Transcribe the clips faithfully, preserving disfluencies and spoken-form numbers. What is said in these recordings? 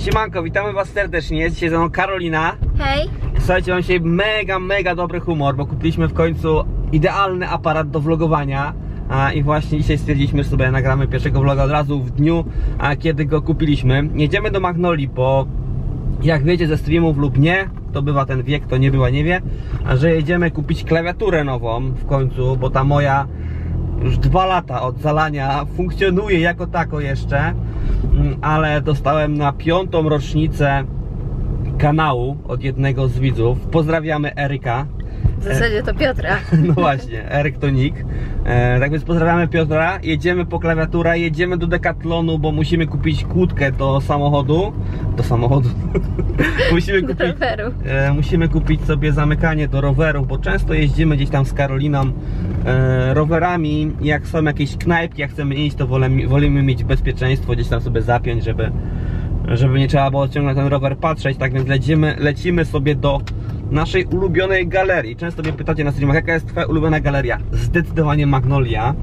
Siemanko, witamy was serdecznie, dzisiaj ze mną Karolina. Hej. Słuchajcie, mam dzisiaj mega, mega dobry humor, bo kupiliśmy w końcu idealny aparat do vlogowania. A, I właśnie dzisiaj stwierdziliśmy sobie, nagramy pierwszego vloga od razu w dniu, a, kiedy go kupiliśmy. Jedziemy do Magnolii, bo jak wiecie ze streamów lub nie, to bywa ten wiek, to nie była, nie wie, a że jedziemy kupić klawiaturę nową w końcu, bo ta moja już dwa lata od zalania funkcjonuje jako tako jeszcze, ale dostałem na piątą rocznicę kanału od jednego z widzów. Pozdrawiamy Eryka. W zasadzie to Piotra. No właśnie, Eryk to nick. E, tak więc pozdrawiamy Piotra. Jedziemy po klawiaturę, jedziemy do Decathlonu, bo musimy kupić kłódkę do samochodu. Do samochodu. musimy kupić, do roweru. E, musimy kupić sobie zamykanie do rowerów, bo często jeździmy gdzieś tam z Karoliną e, rowerami. Jak są jakieś knajpki, jak chcemy iść, to wolimy, wolimy mieć bezpieczeństwo, gdzieś tam sobie zapiąć, żeby, żeby nie trzeba było ciągle na ten rower patrzeć. Tak więc lecimy, lecimy sobie do naszej ulubionej galerii. Często mnie pytacie na streamach, jaka jest twoja ulubiona galeria? Zdecydowanie Magnolia.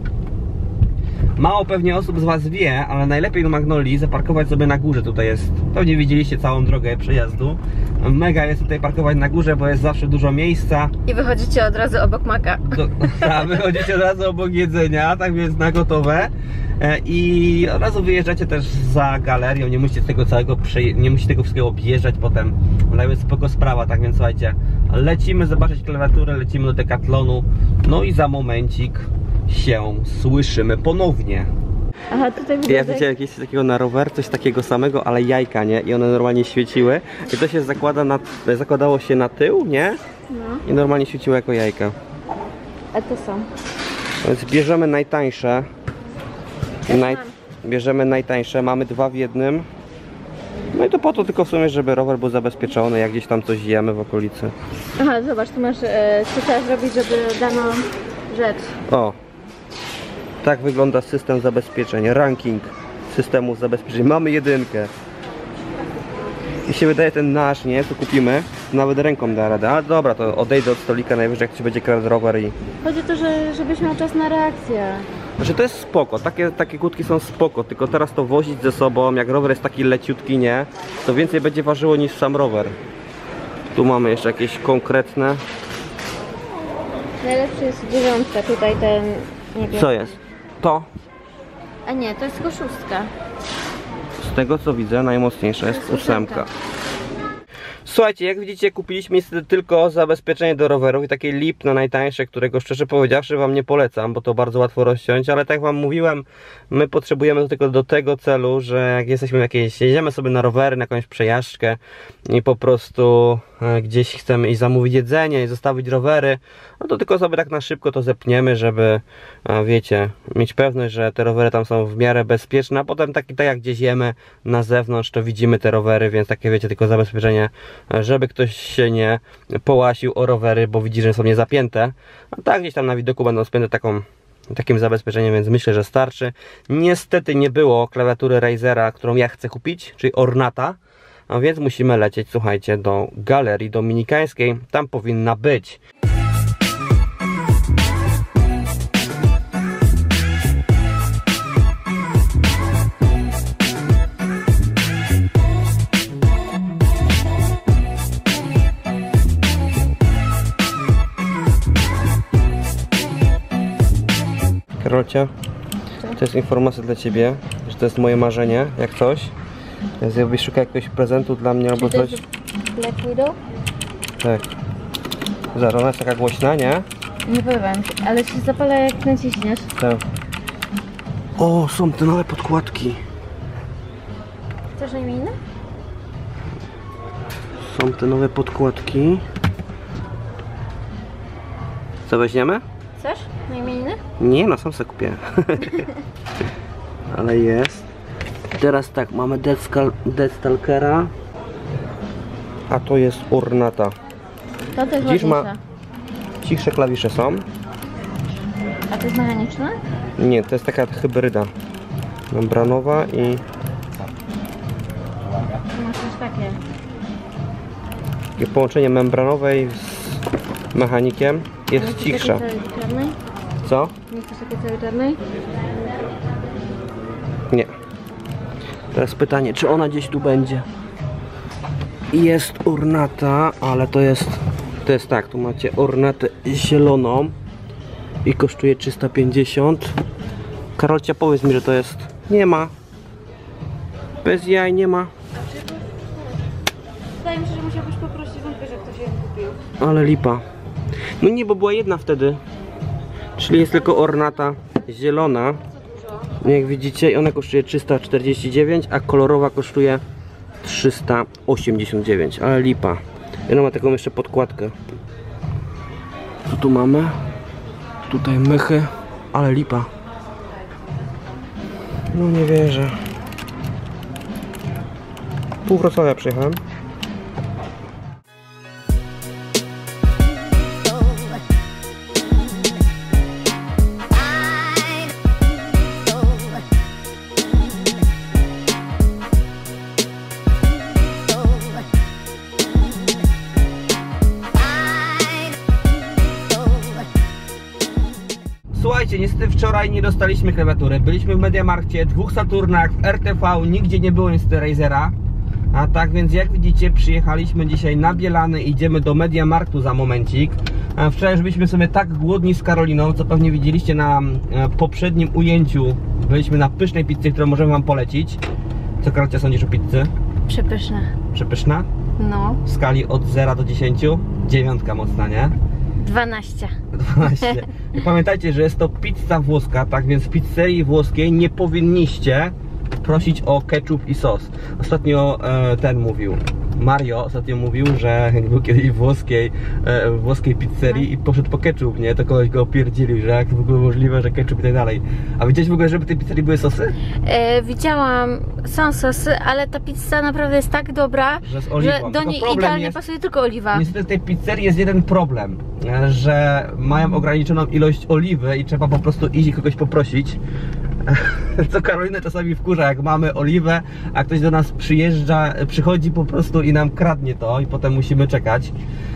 Mało pewnie osób z was wie, ale najlepiej do Magnolii zaparkować sobie na górze. Tutaj jest, pewnie widzieliście całą drogę przejazdu. Mega jest tutaj parkować na górze, bo jest zawsze dużo miejsca. I wychodzicie od razu obok maka. Do, a, wychodzicie od razu obok jedzenia, tak więc na gotowe. I od razu wyjeżdżacie też za galerią, nie musicie tego całego nie musicie tego wszystkiego objeżdżać potem, ale jest spoko sprawa. Tak więc słuchajcie, lecimy zobaczyć klawiaturę, lecimy do Decathlonu, no i za momencik się słyszymy ponownie. Aha, tutaj widzę. Ja widziałem jakieś takiego na rower, coś takiego samego, ale jajka, nie? I one normalnie świeciły. I to się zakłada na, zakładało się na tył, nie? No. I normalnie świeciło jako jajka. A to są. Więc bierzemy najtańsze. Naj... Bierzemy najtańsze, mamy dwa w jednym. No i to po to tylko w sumie, żeby rower był zabezpieczony, jak gdzieś tam coś jemy w okolicy. Aha, zobacz, tu masz, e, co trzeba zrobić, żeby daną rzecz. O! Tak wygląda system zabezpieczeń, ranking systemu zabezpieczeń. Mamy jedynkę. I się wydaje ten nasz, nie? Co kupimy, nawet ręką da radę. Ale dobra, to odejdę od stolika najwyżej, jak ci będzie kradł rower i... Chodzi o to, że, żebyś miał czas na reakcję. Znaczy to jest spoko, takie, takie kłódki są spoko, tylko teraz to wozić ze sobą, jak rower jest taki leciutki, nie? To więcej będzie ważyło niż sam rower. Tu mamy jeszcze jakieś konkretne. Najlepszy jest dziewiątka, tutaj ten... Nie wiem. Co jest? To? A nie, to jest tylko szóstka. Z tego co widzę, najmocniejsza jest, jest ósemka. Słuchajcie, jak widzicie, kupiliśmy niestety tylko zabezpieczenie do rowerów i takie Lipno najtańsze, którego szczerze powiedziawszy wam nie polecam, bo to bardzo łatwo rozciąć, ale tak jak wam mówiłem, my potrzebujemy do tego, do tego celu, że jak jesteśmy jakieś, jedziemy sobie na rowery, na jakąś przejażdżkę i po prostu e, gdzieś chcemy iść zamówić jedzenie i zostawić rowery, no to tylko sobie tak na szybko to zepniemy, żeby, e, wiecie, mieć pewność, że te rowery tam są w miarę bezpieczne, a potem tak, tak jak gdzieś jemy na zewnątrz, to widzimy te rowery, więc takie, wiecie, tylko zabezpieczenie, żeby ktoś się nie połasił o rowery, bo widzi, że są niezapięte. A tak gdzieś tam na widoku będą spięte taką, takim zabezpieczeniem, więc myślę, że starczy. Niestety nie było klawiatury Razera, którą ja chcę kupić, czyli Ornata, a więc musimy lecieć, słuchajcie, do Galerii Dominikańskiej. Tam powinna być. Karolcia, to jest informacja dla ciebie, że to jest moje marzenie, jak coś. Więc jakbyś szukał jakiegoś prezentu dla mnie albo coś. Black Widow? Tak. Zaraz, ona jest taka głośna, nie? Nie powiem ci, ale się zapala jak naciśniesz. Tak. O, są te nowe podkładki. Chcesz na imieniny? Są te nowe podkładki. Co weźmiemy? Chcesz na imieniny? Nie, no sam sobie kupię. Ale jest. Teraz tak, mamy Death Stalkera, a to jest Ornata. To też Dziś ma ładniejsza. cichsze klawisze są. A to jest mechaniczne? Nie, to jest taka hybryda membranowa i... Masz też takie. Takie połączenie membranowej z mechanikiem. Jest cichsza. Co? Nie chcesz takiej całej czarnej? Nie. Teraz pytanie, czy ona gdzieś tu będzie? jest ornata, ale to jest, to jest tak, tu macie ornatę zieloną i kosztuje trzysta pięćdziesiąt. Karolcia, powiedz mi, że to jest, nie ma, bez jaj nie ma. Wydaje mi się, że musiałbyś poprosić, wątpię, że ktoś je kupił. Ale lipa. No nie, bo była jedna wtedy. Czyli jest tylko ornata zielona. Jak widzicie, ona kosztuje trzysta czterdzieści dziewięć, a kolorowa kosztuje trzysta osiemdziesiąt dziewięć. Ale lipa. I ona ma taką jeszcze podkładkę. Co tu mamy? Tutaj mychy. Ale lipa. No nie wierzę. Pół Wrocławia przyjechałem. Słuchajcie, niestety wczoraj nie dostaliśmy klawiatury. Byliśmy w Mediamarkcie, dwóch Saturnach, w R T V, nigdzie nie było niestety Razera. A tak więc jak widzicie, przyjechaliśmy dzisiaj na Bielany, idziemy do Mediamarktu za momencik. A wczoraj już byliśmy sobie tak głodni z Karoliną, co pewnie widzieliście na e, poprzednim ujęciu. Byliśmy na pysznej pizzy, którą możemy wam polecić. Co, Karolcia, sądzisz o pizzy? Przepyszne. Przepyszna? No. W skali od zera do dziesięciu? Dziewiątka mocna, nie? dwanaście. dwanaście. I pamiętajcie, że jest to pizza włoska, tak więc w pizzerii włoskiej nie powinniście prosić o ketchup i sos. Ostatnio e, ten mówił, Mario ostatnio mówił, że był kiedyś w włoskiej, e, w włoskiej pizzerii i poszedł po ketchup, nie? To kogoś go opierdzilił, że jak w ogóle możliwe, że ketchup i tak dalej. A widziałeś w ogóle, żeby w tej pizzerii były sosy? E, widziałam, są sosy, ale ta pizza naprawdę jest tak dobra, Że z oliwą. że do Tylko niej problem idealnie jest- pasuje tylko oliwa. Niestety w tej pizzerii jest jeden problem, e, że mają ograniczoną ilość oliwy i trzeba po prostu iść i kogoś poprosić. Co Karolinę czasami wkurza, jak mamy oliwę, a ktoś do nas przyjeżdża, przychodzi po prostu i nam kradnie to i potem musimy czekać.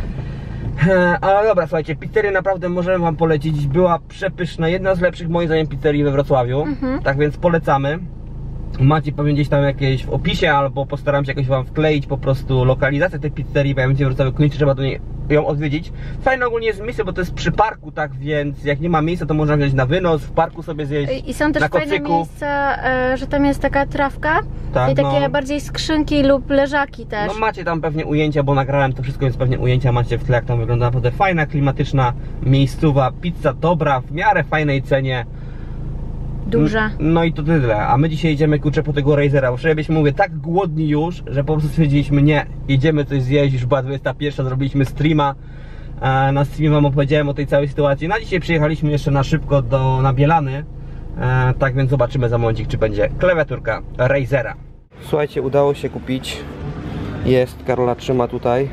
E, Ale dobra, słuchajcie, pizzerię naprawdę możemy wam polecić. Była przepyszna, jedna z lepszych moim zdaniem pizzerii we Wrocławiu. Mhm. Tak więc polecamy. Macie pewnie gdzieś tam jakieś w opisie, albo postaram się jakoś wam wkleić po prostu lokalizację tej pizzerii, bo ja będzie w Wrocławiu, koniecznie trzeba do niej ją odwiedzić. Fajne ogólnie jest miejsce, bo to jest przy parku, tak więc jak nie ma miejsca, to można wziąć na wynos, w parku sobie zjeść. I są też na fajne kocyku. miejsca, e, że tam jest taka trawka Tak, i takie no. bardziej skrzynki lub leżaki też. No macie tam pewnie ujęcia, bo nagrałem to wszystko, więc pewnie ujęcia macie w tle, jak tam wygląda. Naprawdę fajna, klimatyczna miejscowa, pizza dobra, w miarę fajnej cenie. Duża. No i to tyle, a my dzisiaj idziemy, kurczę, po tego Razera, bo wczoraj byliśmy, mówię, tak głodni już, że po prostu stwierdziliśmy, nie, idziemy coś zjeść, już była dwudziesta pierwsza, zrobiliśmy streama, e, na streamie wam opowiedziałem o tej całej sytuacji. Na dzisiaj przyjechaliśmy jeszcze na szybko do, na Bielany, e, tak więc zobaczymy za momencik, czy będzie klawiaturka Razera. Słuchajcie, udało się kupić, jest, Karola trzyma tutaj,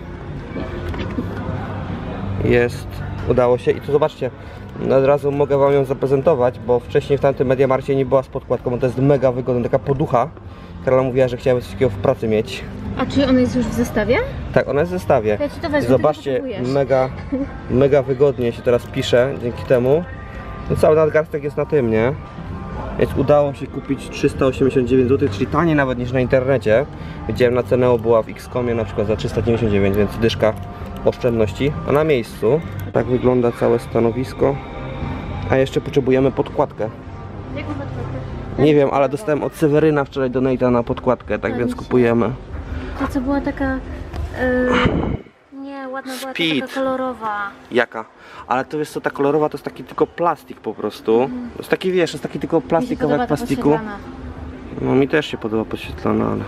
jest, udało się i tu zobaczcie, od razu mogę wam ją zaprezentować, bo wcześniej w tamtym Mediamarkcie nie była z podkładką, bo to jest mega wygodna, taka poducha. Karola mówiła, że chciałaby coś takiego w pracy mieć. A czy ona jest już w zestawie? Tak, ona jest w zestawie. Ja ci to wezmę, Zobaczcie, tylko potrzebujesz. mega, mega wygodnie się teraz pisze dzięki temu. No cały nadgarstek jest na tym, nie? Więc udało się kupić trzysta osiemdziesiąt dziewięć złotych, czyli taniej nawet niż na internecie. Widziałem, na cenę była w X komie na przykład za trzysta dziewięćdziesiąt dziewięć, więc dyszka oszczędności. A na miejscu tak wygląda całe stanowisko. A jeszcze potrzebujemy podkładkę. Jaką podkładkę? Nie wiem, ale dostałem od Seweryna wczoraj donate'a na podkładkę, tak A, więc mi się- kupujemy. To co była taka... Yy, nie, ładna była, to Speed. taka kolorowa. Jaka? Ale to jest co, ta kolorowa to jest taki tylko plastik po prostu. To jest taki, wiesz, to jest taki tylko Mi się plastik, podoba kawałek ta plastiku. podświetlana. No mi też się podoba podświetlana, ale...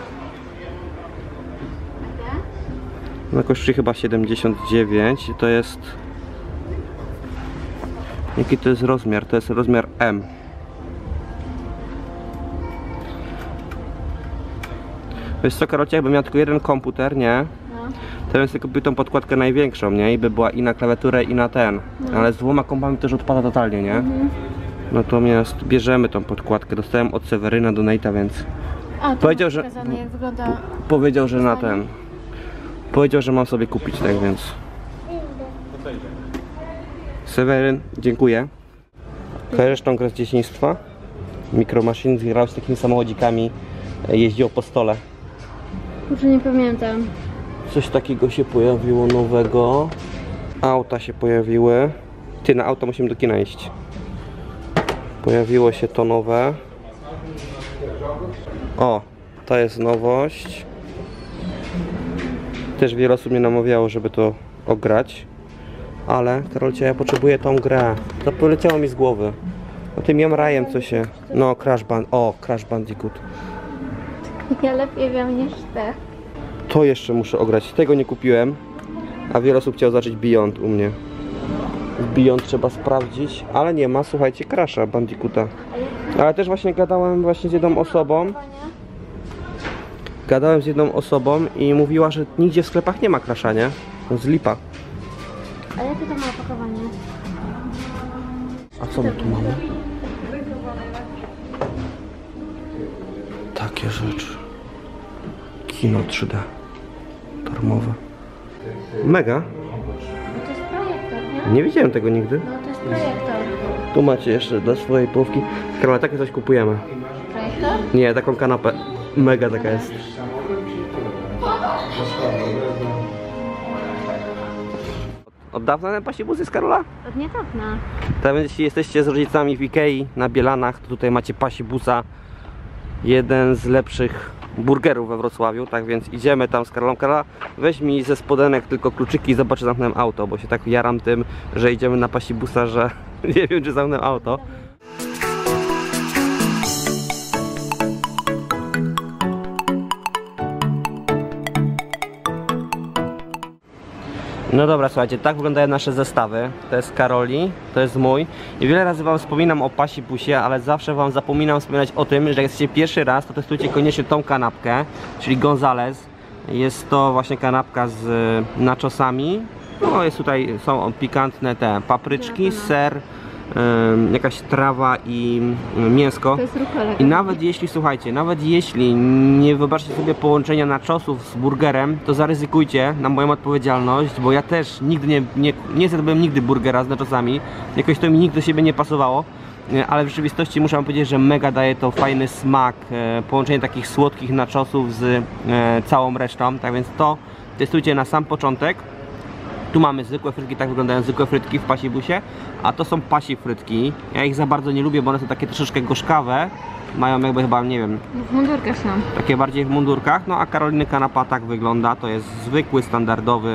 No kosztuje chyba siedemdziesiąt dziewięć i to jest... Jaki to jest rozmiar? To jest rozmiar M. Wiesz co, Karolcie, jakbym miał tylko jeden komputer, nie? No. To bym sobie kupił tą podkładkę największą, nie? I by była i na klawiaturę, i na ten. No. Ale z dwoma kompami też odpada totalnie, nie? Mhm. Natomiast bierzemy tą podkładkę. Dostałem od Seweryna donate'a, więc A, to Powiedział, masz że- pokazane, jak wygląda... powiedział, że na ten. Powiedział, że mam sobie kupić, tak więc. Seweryn, dziękuję. Kojarzysz tą grę z dzieciństwa? Micro Machines, grał z takimi samochodzikami, jeździł po stole. Kurczę, nie pamiętam. Coś takiego się pojawiło nowego. Auta się pojawiły. Ty, na auto musimy do kina iść. Pojawiło się to nowe. O, to jest nowość. Też wiele osób mnie namawiało, żeby to ograć. Ale, Karolcia, ja potrzebuję tą grę. To poleciało mi z głowy. O tym Jamrajem co się... No, Crash Band... O, Crash Bandicoot. Ja lepiej wiem niż ty. To jeszcze muszę ograć. Tego nie kupiłem. A wiele osób chciało zacząć Beyond u mnie. Beyond trzeba sprawdzić. Ale nie ma, słuchajcie, Crasha Bandicoota. Ale też właśnie gadałem właśnie z jedną osobą. Gadałem z jedną osobą i mówiła, że nigdzie w sklepach nie ma Crasha, nie? No z lipa. A jakie to ma opakowanie? A co my tu mamy? Takie rzeczy. Kino trzy D. Darmowe. Mega. No to jest projektor, nie? Nie widziałem tego nigdy. No to jest projektor. Tu macie jeszcze dla swojej połówki. Karola, takie coś kupujemy. Projektor? Nie, taką kanapę. Mega taka jest. Od dawna ten pasibus jest, Karola? Od niedawna. Tam jeśli jesteście z rodzicami w Ikei na Bielanach, to tutaj macie pasibusa. Jeden z lepszych burgerów we Wrocławiu, tak więc idziemy tam z Karolą. Karola, weź mi ze spodenek tylko kluczyki i zobacz, czy zamknę auto, bo się tak jaram tym, że idziemy na pasibusa, że nie wiem, czy zamknę auto. No dobra, słuchajcie, tak wyglądają nasze zestawy. To jest Karoli, to jest mój. I wiele razy wam wspominam o pasibusie, ale zawsze wam zapominam wspominać o tym, że jak jesteście pierwszy raz, to testujcie koniecznie tą kanapkę, czyli Gonzales. Jest to właśnie kanapka z nachosami. No jest tutaj, są pikantne te papryczki, ser, ym, jakaś trawa i mięsko. To jest rukola. I nawet jeśli, słuchajcie, nawet jeśli nie wyobraźcie sobie połączenia nachosów z burgerem, to zaryzykujcie na moją odpowiedzialność, bo ja też nigdy nie, nie, nie zjadłem nigdy burgera z nachosami. Jakoś to mi nigdy do siebie nie pasowało, ale w rzeczywistości muszę wam powiedzieć, że mega daje to fajny smak, połączenie takich słodkich nachosów z całą resztą, tak więc to testujcie na sam początek. Tu mamy zwykłe frytki, tak wyglądają zwykłe frytki w pasibusie, a to są pasi frytki. Ja ich za bardzo nie lubię, bo one są takie troszeczkę gorzkawe. Mają jakby chyba, nie wiem, W mundurkach są. takie bardziej w mundurkach. No a Karoliny kanapa tak wygląda, to jest zwykły, standardowy.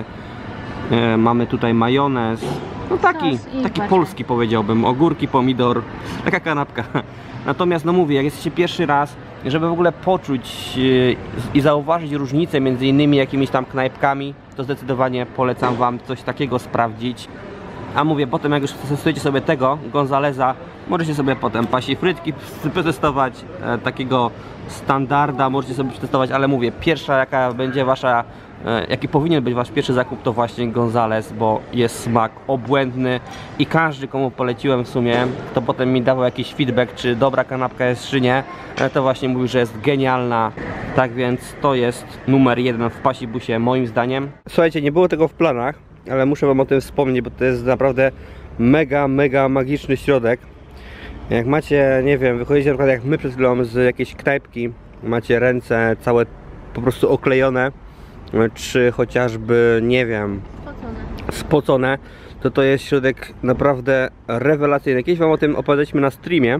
E, mamy tutaj majonez. No taki, Sos i taki właśnie. polski powiedziałbym, ogórki, pomidor, taka kanapka. Natomiast no mówię, jak jesteście pierwszy raz, żeby w ogóle poczuć yy, i zauważyć różnicę między innymi jakimiś tam knajpkami, to zdecydowanie polecam wam coś takiego sprawdzić. A mówię, potem jak już testujecie sobie tego Gonzalesa, możecie sobie potem pasi frytki przetestować, e, takiego standarda możecie sobie przetestować, ale mówię, pierwsza jaka będzie wasza, e, jaki powinien być wasz pierwszy zakup, to właśnie Gonzales, bo jest smak obłędny i każdy, komu poleciłem w sumie, to potem mi dawał jakiś feedback, czy dobra kanapka jest, czy nie, e, to właśnie mówił, że jest genialna. Tak więc to jest numer jeden w pasibusie moim zdaniem. Słuchajcie, nie było tego w planach, ale muszę wam o tym wspomnieć, bo to jest naprawdę mega, mega magiczny środek. Jak macie, nie wiem, wychodzicie na przykład jak my przed chwilą z jakiejś knajpki, macie ręce całe po prostu oklejone, czy chociażby, nie wiem, Spocone. spocone, to to jest środek naprawdę rewelacyjny. Kiedyś wam o tym opowiadaliśmy na streamie.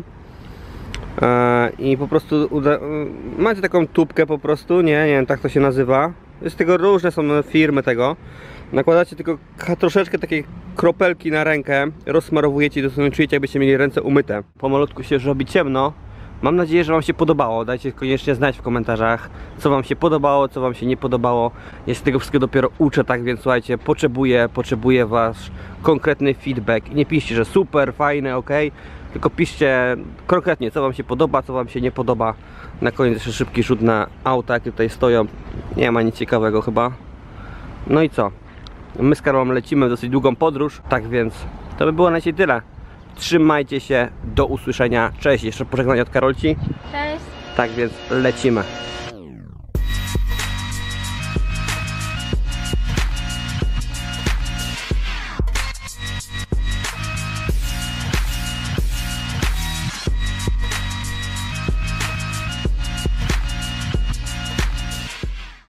I po prostu uda... macie taką tubkę po prostu, nie, nie wiem, tak to się nazywa. Z tego różne są firmy tego. Nakładacie tylko troszeczkę takiej kropelki na rękę, rozsmarowujecie i dosłownie czujecie, jakbyście mieli ręce umyte. Pomalutku się już robi ciemno. Mam nadzieję, że wam się podobało. Dajcie koniecznie znać w komentarzach, co wam się podobało, co wam się nie podobało. Ja się tego wszystkiego dopiero uczę, tak więc słuchajcie, potrzebuję, potrzebuję wasz konkretny feedback. I nie piszcie, że super, fajne, ok, tylko piszcie konkretnie, co wam się podoba, co wam się nie podoba. Na koniec jeszcze szybki rzut na auta, jakie tutaj stoją. Nie ma nic ciekawego chyba. No i co? My z Karolą lecimy w dosyć długą podróż, tak więc to by było na dzisiaj tyle. Trzymajcie się, do usłyszenia. Cześć, jeszcze pożegnanie od Karolci. Cześć. Tak więc lecimy.